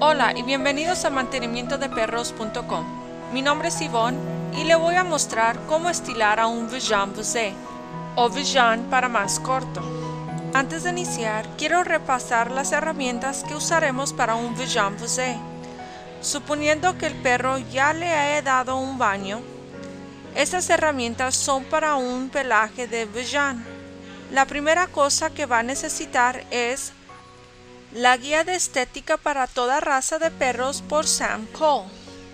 Hola y bienvenidos a mantenimientodeperros.com. Mi nombre es Yvonne y le voy a mostrar cómo estilar a un Vajaan Vuzé o Vajaan para más corto. Antes de iniciar, quiero repasar las herramientas que usaremos para un Vajaan Vuzé. Suponiendo que el perro ya le haya dado un baño, estas herramientas son para un pelaje de Vajaan. La primera cosa que va a necesitar es la guía de estética para toda raza de perros por Sam Cole.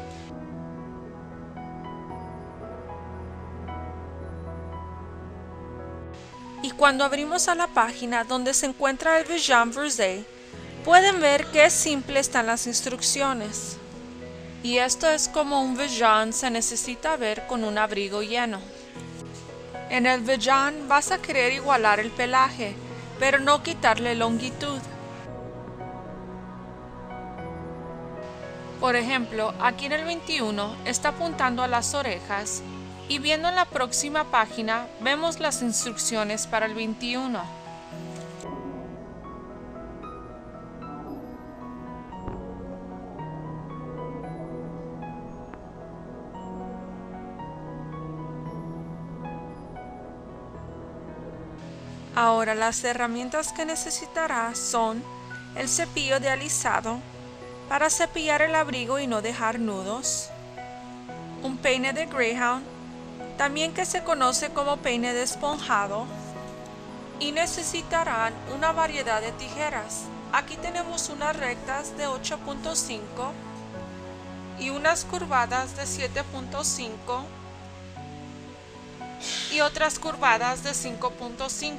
Y cuando abrimos a la página donde se encuentra el Vajaan Vuzé, pueden ver qué simple están las instrucciones. Y esto es como un Vajaan se necesita ver con un abrigo lleno. En el Vajaan vas a querer igualar el pelaje, pero no quitarle longitud. Por ejemplo, aquí en el 21 está apuntando a las orejas y viendo en la próxima página vemos las instrucciones para el 21. Ahora las herramientas que necesitarás son el cepillo de alisado para cepillar el abrigo y no dejar nudos, un peine de Greyhound, también que se conoce como peine de esponjado, y necesitarán una variedad de tijeras. Aquí tenemos unas rectas de 8.5 y unas curvadas de 7.5 y otras curvadas de 5.5.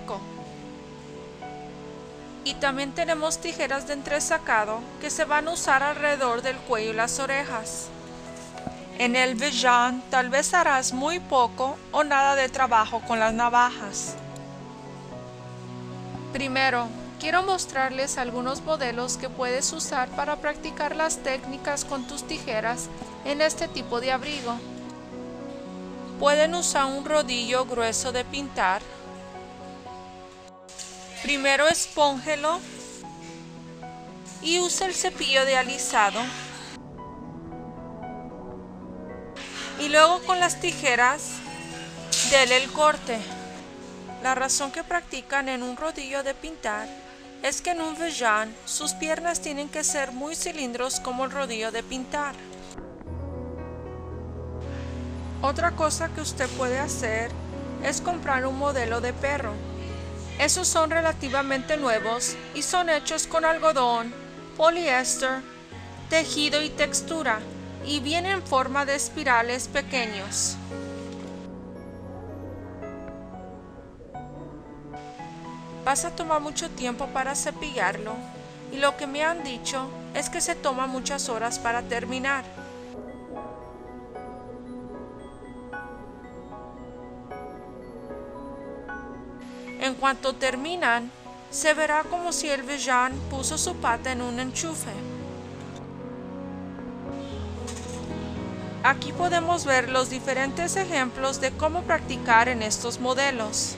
Y también tenemos tijeras de entresacado que se van a usar alrededor del cuello y las orejas. En el Vajaan tal vez harás muy poco o nada de trabajo con las navajas. Primero, quiero mostrarles algunos modelos que puedes usar para practicar las técnicas con tus tijeras en este tipo de abrigo. Pueden usar un rodillo grueso de pintar. Primero espónjelo y usa el cepillo de alisado. Y luego con las tijeras, dele el corte. La razón que practican en un rodillo de pintar es que en un Vajaan sus piernas tienen que ser muy cilindros como el rodillo de pintar. Otra cosa que usted puede hacer es comprar un modelo de perro. Esos son relativamente nuevos y son hechos con algodón, poliéster, tejido y textura, y vienen en forma de espirales pequeños. Vas a tomar mucho tiempo para cepillarlo y lo que me han dicho es que se toma muchas horas para terminar. En cuanto terminan, se verá como si el Vajaan puso su pata en un enchufe. Aquí podemos ver los diferentes ejemplos de cómo practicar en estos modelos.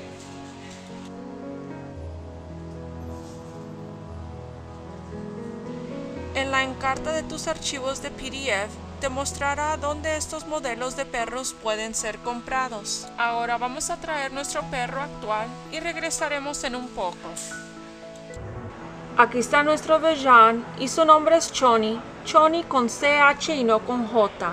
En la encarta de tus archivos de PDF te mostrará dónde estos modelos de perros pueden ser comprados. Ahora vamos a traer nuestro perro actual y regresaremos en un poco. Aquí está nuestro Vajaan y su nombre es Choni, Choni con CH y no con J.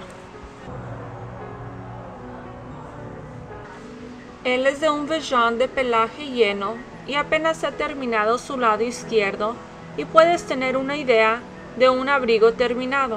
Él es de un Vajaan de pelaje lleno y apenas se ha terminado su lado izquierdo y puedes tener una idea de un abrigo terminado.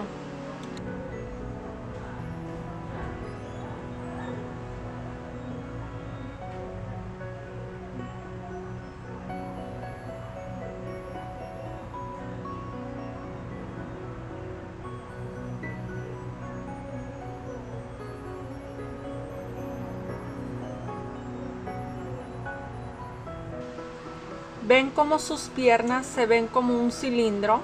¿Ven cómo sus piernas se ven como un cilindro?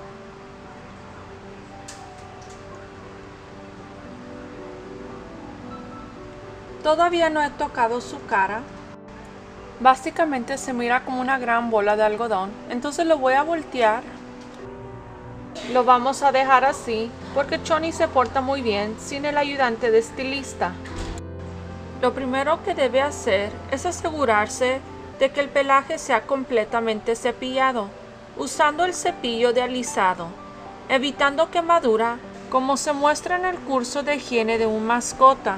Todavía no he tocado su cara. Básicamente se mira como una gran bola de algodón. Entonces lo voy a voltear Lo vamos a dejar así porque Choni se porta muy bien sin el ayudante de estilista. Lo primero que debe hacer es asegurarse de que el pelaje sea completamente cepillado, usando el cepillo de alisado, evitando quemadura como se muestra en el curso de higiene de un mascota.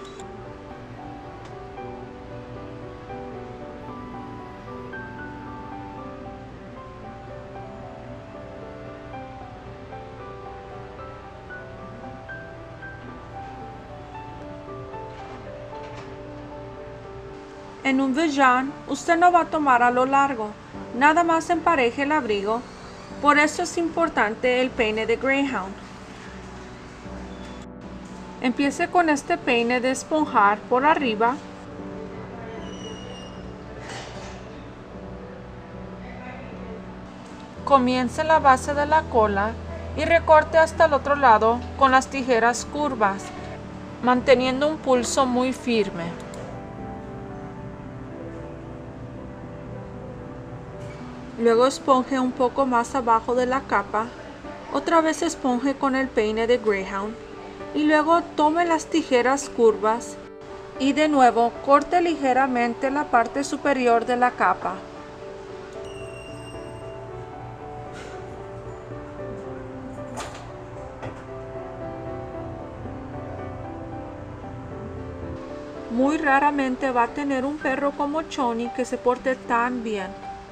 En un Vajaan, usted no va a tomar a lo largo, nada más empareje el abrigo, por eso es importante el peine de Greyhound. Empiece con este peine de esponjar por arriba, comience en la base de la cola y recorte hasta el otro lado con las tijeras curvas, manteniendo un pulso muy firme. Luego esponje un poco más abajo de la capa, otra vez esponje con el peine de Greyhound y luego tome las tijeras curvas y de nuevo corte ligeramente la parte superior de la capa. Muy raramente va a tener un perro como Choni que se porte tan bien.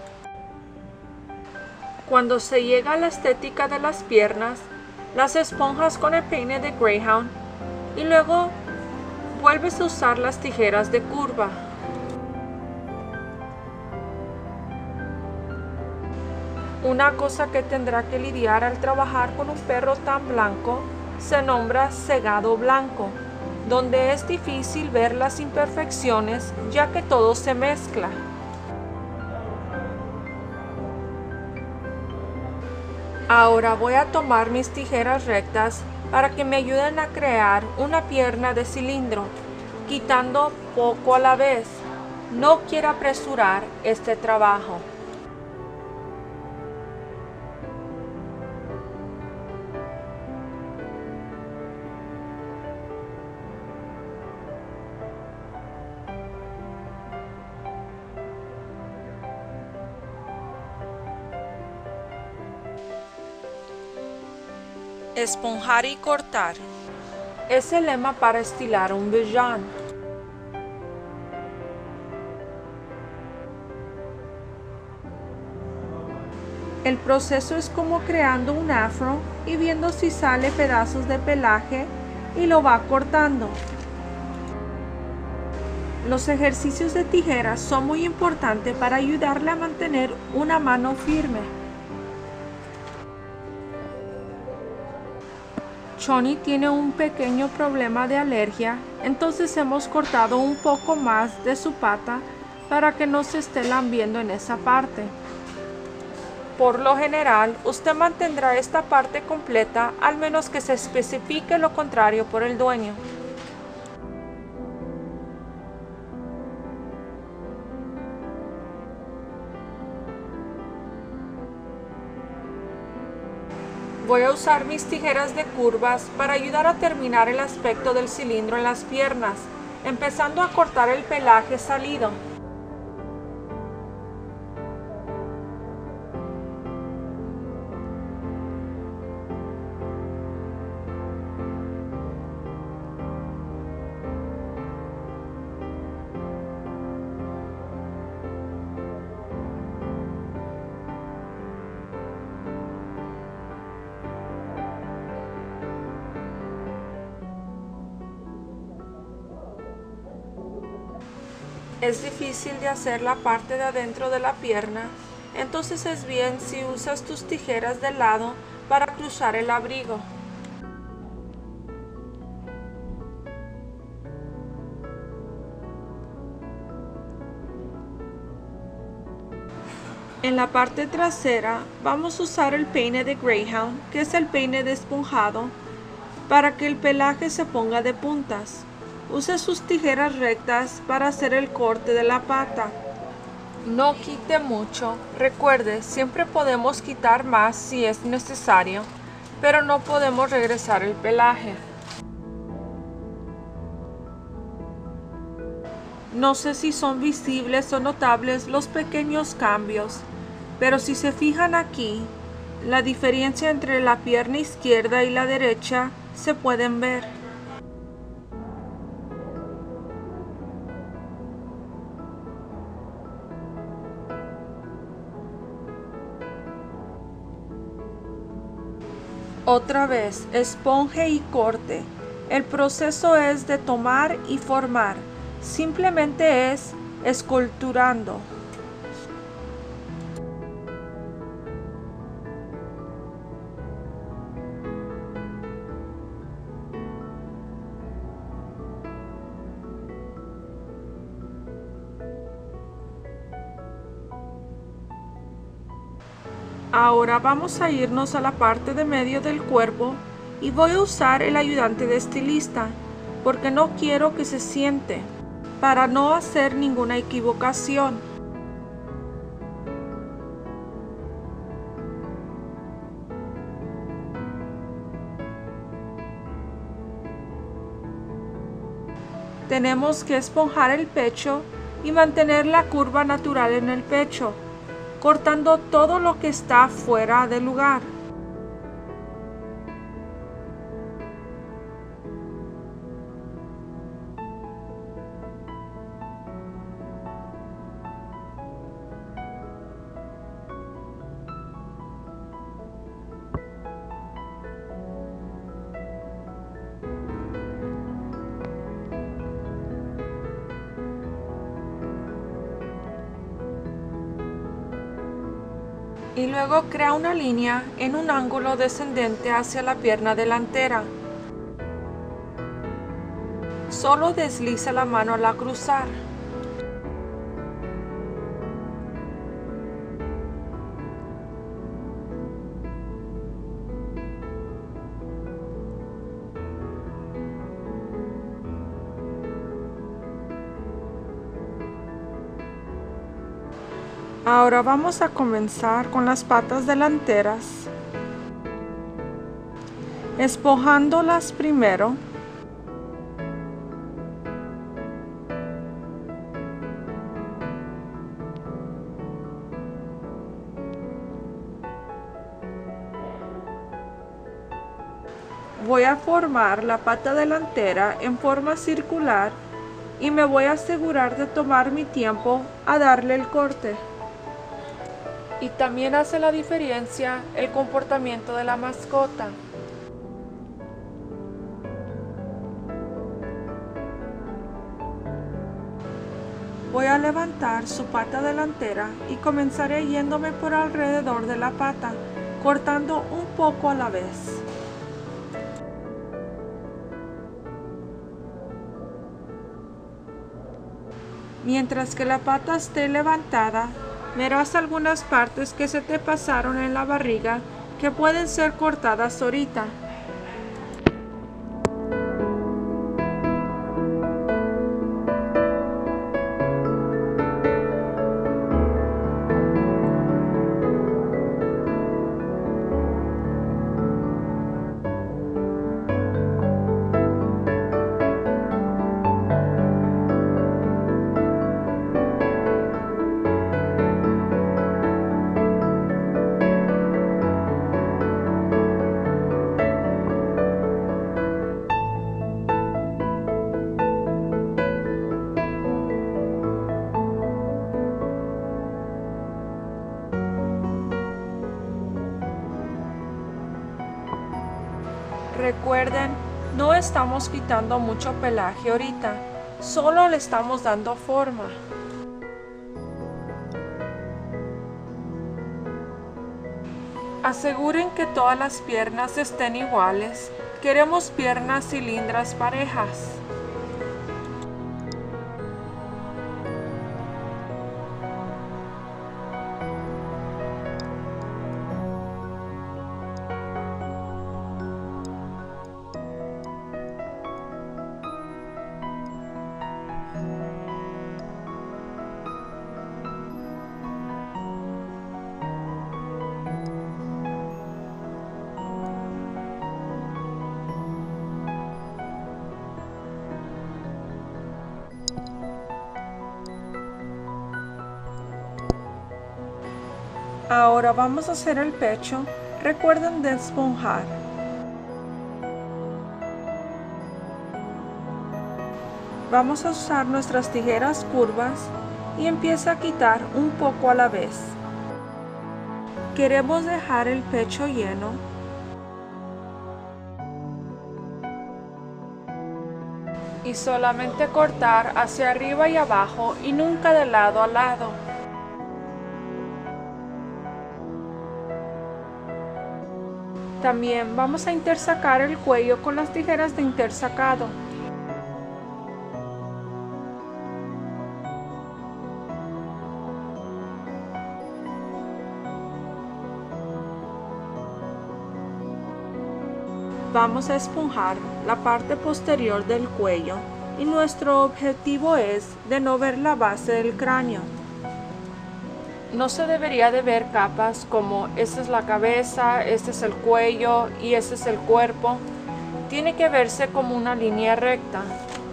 Cuando se llega a la estética de las piernas, las esponjas con el peine de Greyhound y luego vuelves a usar las tijeras de curva. Una cosa que tendrá que lidiar al trabajar con un perro tan blanco se nombra cegado blanco, donde es difícil ver las imperfecciones ya que todo se mezcla. Ahora voy a tomar mis tijeras rectas para que me ayuden a crear una pierna de cilindro, quitando poco a la vez. No quiero apresurar este trabajo. Esponjar y cortar es el lema para estilar un Vajaan. El proceso es como creando un afro y viendo si sale pedazos de pelaje y lo va cortando. Los ejercicios de tijeras son muy importantes para ayudarle a mantener una mano firme. Choni tiene un pequeño problema de alergia, entonces hemos cortado un poco más de su pata para que no se esté lambiendo en esa parte. Por lo general, usted mantendrá esta parte completa al menos que se especifique lo contrario por el dueño. Voy a usar mis tijeras de curvas para ayudar a terminar el aspecto del cilindro en las piernas, empezando a cortar el pelaje salido. Es difícil de hacer la parte de adentro de la pierna, entonces es bien si usas tus tijeras de lado para cruzar el abrigo. En la parte trasera vamos a usar el peine de Greyhound, que es el peine de esponjado, para que el pelaje se ponga de puntas. Use sus tijeras rectas para hacer el corte de la pata. No quite mucho. Recuerde, siempre podemos quitar más si es necesario. pero no podemos regresar el pelaje. No sé si son visibles o notables los pequeños cambios, pero si se fijan aquí, la diferencia entre la pierna izquierda y la derecha se pueden ver. Otra vez, esponje y corte. El proceso es de tomar y formar. Simplemente es esculturando. Ahora vamos a irnos a la parte de medio del cuerpo y voy a usar el ayudante de estilista porque no quiero que se siente, para no hacer ninguna equivocación. Tenemos que esponjar el pecho y mantener la curva natural en el pecho, cortando todo lo que está fuera de lugar. Y luego crea una línea en un ángulo descendente hacia la pierna delantera. Solo desliza la mano al cruzar. Ahora vamos a comenzar con las patas delanteras, esponjándolas primero. Voy a formar la pata delantera en forma circular y me voy a asegurar de tomar mi tiempo a darle el corte. Y también hace la diferencia el comportamiento de la mascota. Voy a levantar su pata delantera y comenzaré yéndome por alrededor de la pata, cortando un poco a la vez. Mientras que la pata esté levantada, verás algunas partes que se te pasaron en la barriga que pueden ser cortadas ahorita. Recuerden, no estamos quitando mucho pelaje ahorita, solo le estamos dando forma. Aseguren que todas las piernas estén iguales. Queremos piernas cilindras parejas. Ahora vamos a hacer el pecho. Recuerden de esponjar. Vamos a usar nuestras tijeras curvas y empieza a quitar un poco a la vez. Queremos dejar el pecho lleno. Y solamente cortar hacia arriba y abajo y nunca de lado a lado. También vamos a intersacar el cuello con las tijeras de intersacado. Vamos a esponjar la parte posterior del cuello y nuestro objetivo es de no ver la base del cráneo. No se debería de ver capas como esta es la cabeza, este es el cuello y este es el cuerpo. Tiene que verse como una línea recta.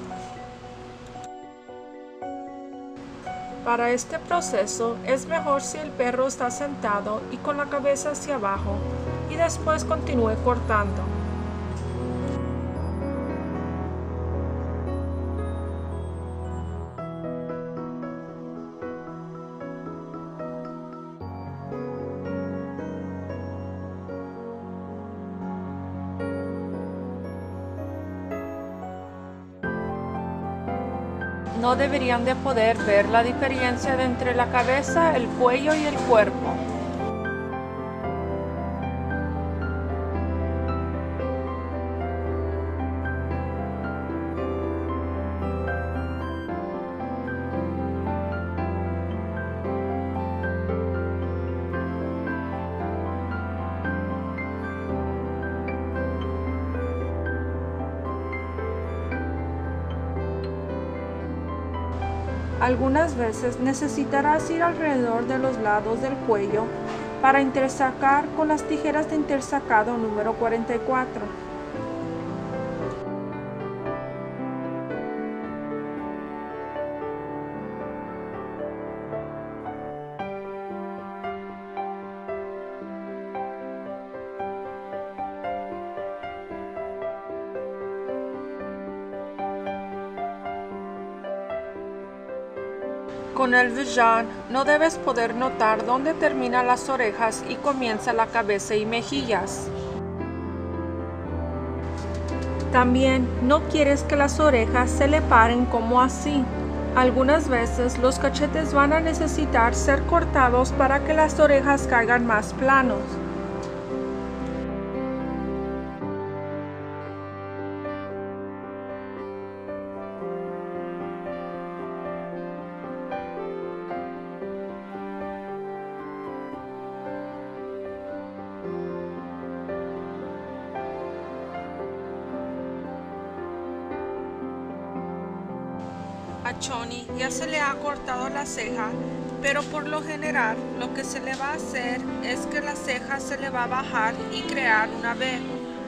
Para este proceso es mejor si el perro está sentado y con la cabeza hacia abajo y después continúe cortando. No deberían de poder ver la diferencia entre la cabeza, el cuello y el cuerpo. Algunas veces necesitarás ir alrededor de los lados del cuello para intersacar con las tijeras de intersacado número 44. Con el Vajaan no debes poder notar dónde terminan las orejas y comienza la cabeza y mejillas. También no quieres que las orejas se le paren como así. Algunas veces los cachetes van a necesitar ser cortados para que las orejas caigan más planos. A Choni ya se le ha cortado la ceja, pero por lo general lo que se le va a hacer es que la ceja se le va a bajar y crear una V.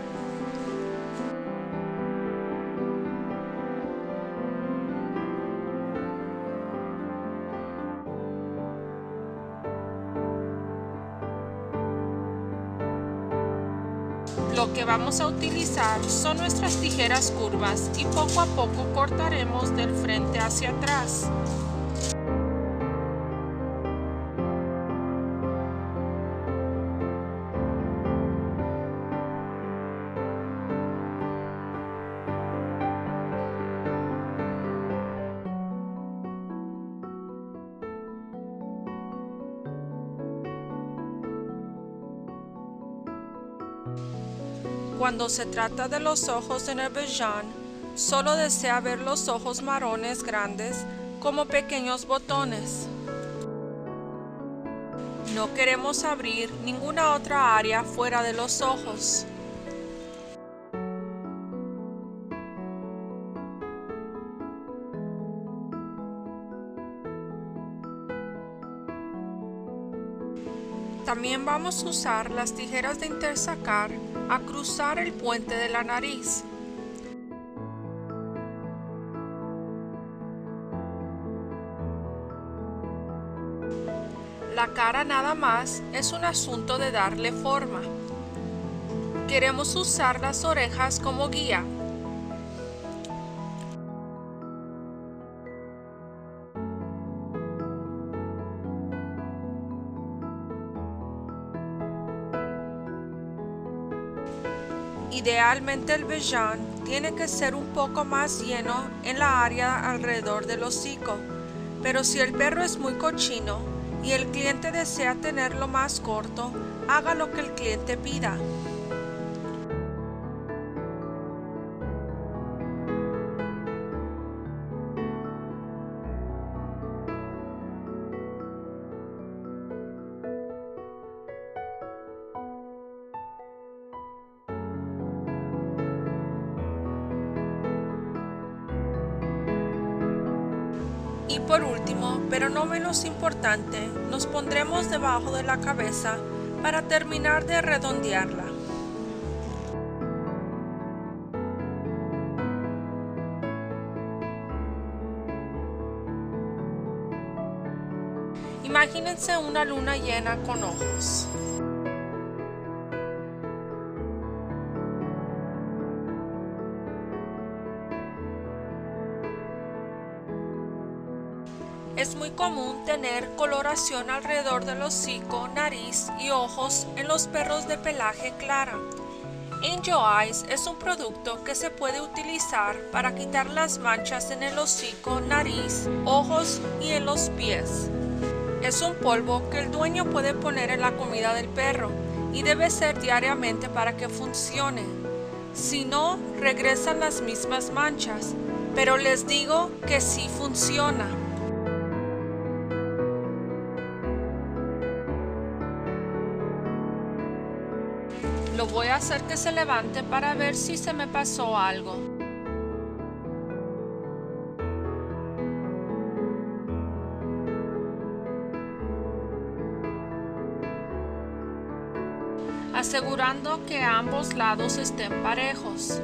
Lo que vamos a utilizar son nuestras tijeras curvas y poco a poco cortaremos del frente hacia atrás. Cuando se trata de los ojos en el Vajaan, solo desea ver los ojos marrones grandes como pequeños botones. No queremos abrir ninguna otra área fuera de los ojos. También vamos a usar las tijeras de intersacar a cruzar el puente de la nariz. La cara nada más es un asunto de darle forma. Queremos usar las orejas como guía. Idealmente el vellán tiene que ser un poco más lleno en la área alrededor del hocico, pero si el perro es muy cochino y el cliente desea tenerlo más corto, haga lo que el cliente pida. Y por último, pero no menos importante, nos pondremos debajo de la cabeza para terminar de redondearla. Imagínense una luna llena con ojos. Es muy común tener coloración alrededor del hocico, nariz y ojos en los perros de pelaje clara. Angel Eyes es un producto que se puede utilizar para quitar las manchas en el hocico, nariz, ojos y en los pies. Es un polvo que el dueño puede poner en la comida del perro y debe ser diariamente para que funcione. Si no, regresan las mismas manchas, pero les digo que sí funciona. Lo voy a hacer que se levante para ver si se me pasó algo. Asegurando que ambos lados estén parejos.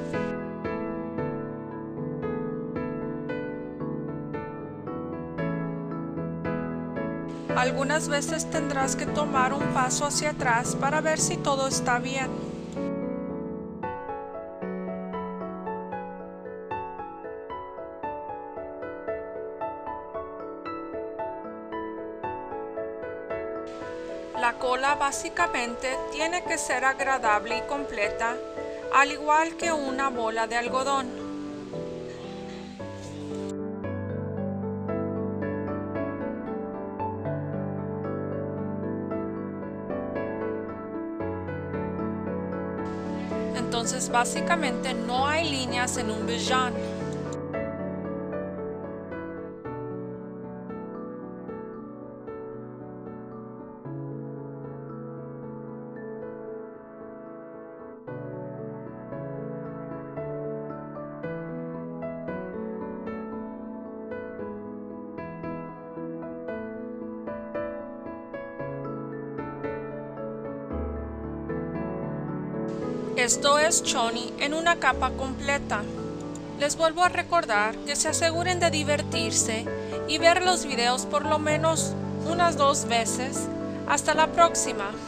Algunas veces tendrás que tomar un paso hacia atrás para ver si todo está bien. La cola básicamente tiene que ser agradable y completa, al igual que una bola de algodón. Entonces básicamente no hay líneas en un vellán. Esto es choni en una capa completa. Les vuelvo a recordar que se aseguren de divertirse y ver los videos por lo menos unas 2 veces. Hasta la próxima.